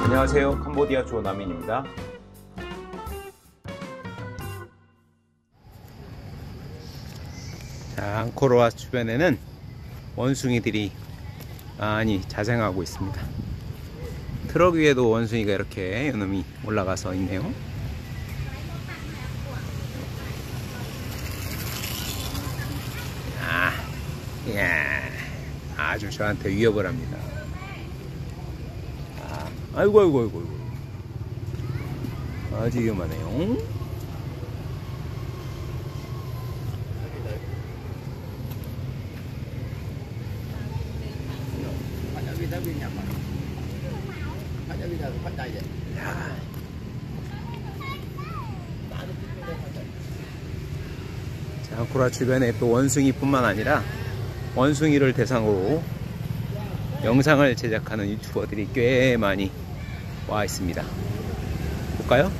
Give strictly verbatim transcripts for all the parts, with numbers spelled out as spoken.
안녕하세요. 캄보디아 조남인입니다. 자, 앙코르왓 주변에는 원숭이들이 많이 자생하고 있습니다. 트럭 위에도 원숭이가 이렇게 요놈이 올라가서 있네요. 아, 이야, 아주 저한테 위협을 합니다. 아, 아이고 아이고 아이고 아이고, 아주 위험하네요. 야. 자, 앙코르 주변에 또 원숭이뿐만 아니라 원숭이를 대상으로 영상을 제작하는 유튜버들이 꽤 많이 와 있습니다. 볼까요?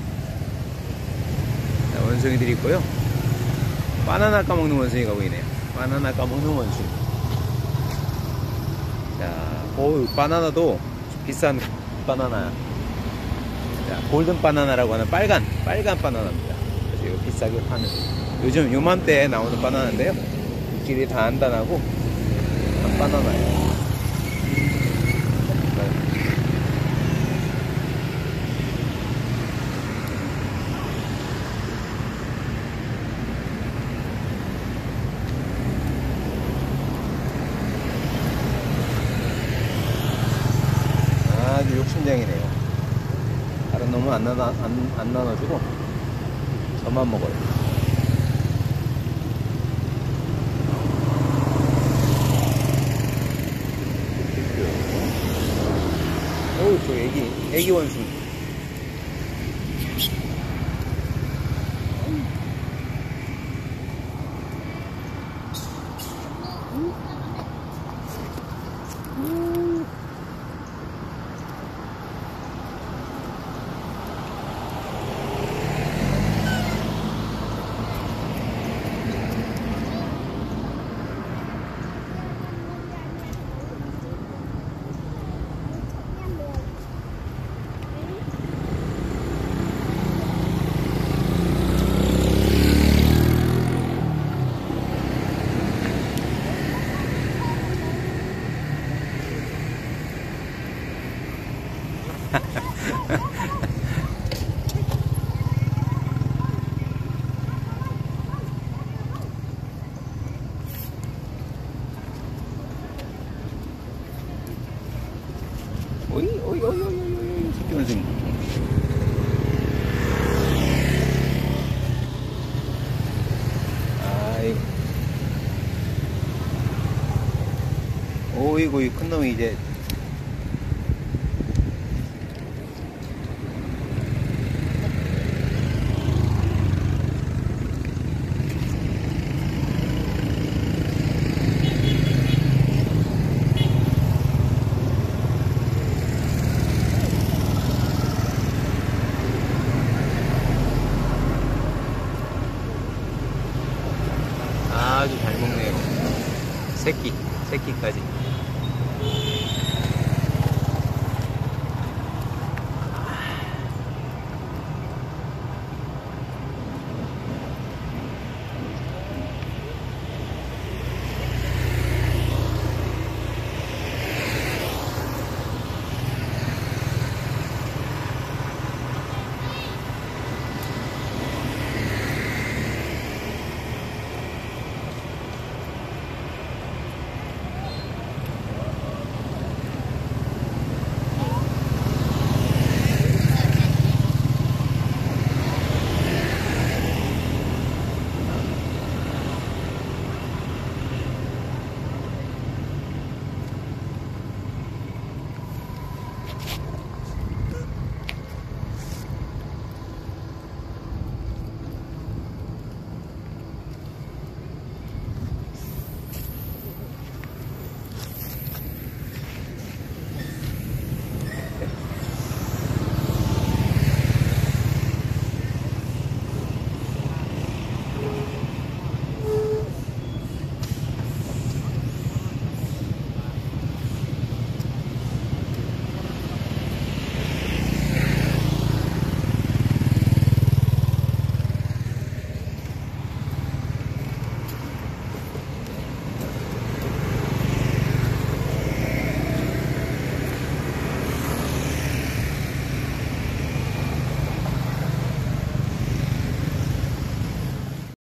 자, 원숭이들이 있고요. 바나나 까먹는 원숭이가 보이네요. 바나나 까먹는 원숭이. 자, 오, 바나나도 비싼 바나나. 자, 골든 바나나라고 하는 빨간 빨간 바나나입니다. 그래서 이거 비싸게 파는, 요즘 요맘때에 나오는 바나나인데요, 잎길이 다 안 단하고 한 바나나예요. 아주 욕심쟁이네요. 다른 놈은 안, 나눠, 안, 안 나눠주고 저만 먹어요. 어우, 저 애기, 애기 원숭이. 오이 오이 오이 오이 오이 새끼 원숭이. 아이고, 오이고, 이 큰 놈이 이제